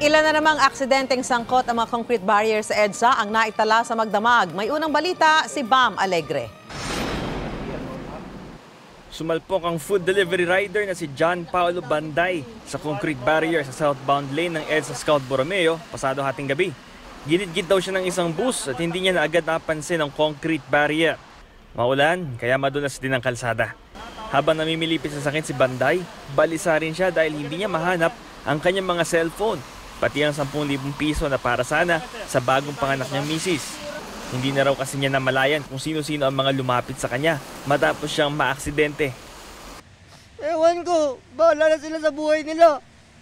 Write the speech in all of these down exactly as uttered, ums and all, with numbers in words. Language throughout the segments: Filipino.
Ilan na namang aksidenteng sangkot ang mga concrete barrier sa EDSA ang naitala sa magdamag. May unang balita si Bam Alegre. Sumalpok ang food delivery rider na si John Paulo Banday sa concrete barrier sa southbound lane ng EDSA Scout Borromeo pasado hating gabi. Ginit-git daw siya ng isang bus at hindi niya na agad napansin ang concrete barrier. Maulan, kaya madulas din ang kalsada. Habang namimilipit sa sakit si Banday, balisa rin siya dahil hindi niya mahanap ang kanyang mga cellphone, pati ang sampung libong piso na para sana sa bagong panganak niyang misis. Hindi na raw kasi niya namalayan kung sino-sino ang mga lumapit sa kanya matapos siyang maaksidente. Ewan ko, bahala na sila sa buhay nila.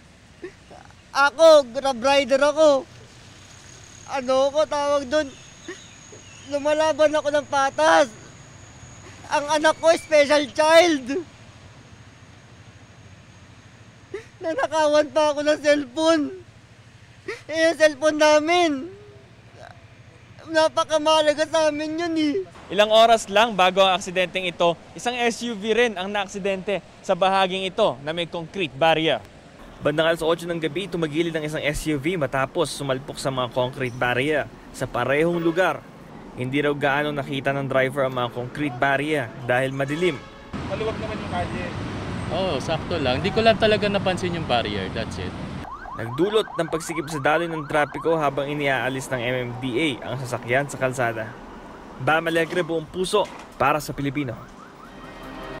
Ako, grab rider ako. Ano ko tawag doon? Lumalaban ako ng patas. Ang anak ko, special child. Nanakawan pa ako ng cellphone. Eh, yung cellphone namin. Napakamalaga sa amin yun eh. Ilang oras lang bago ang aksidenteng ito, isang S U V rin ang naaksidente sa bahaging ito na may concrete barrier. Bandang alas otso ng gabi, tumagilid ang isang S U V matapos sumalpok sa mga concrete barrier sa parehong lugar. Hindi raw gaano nakita ng driver ang mga concrete barrier dahil madilim. Maluwag naman yung kalye. Oo, oh, sakto lang. Hindi ko lang talaga napansin yung barrier. That's it. Nagdulot ng pagsikip sa daloy ng trapiko habang iniaalis ng M M D A ang sasakyan sa kalsada. Bam Alegre, buong puso para sa Pilipino.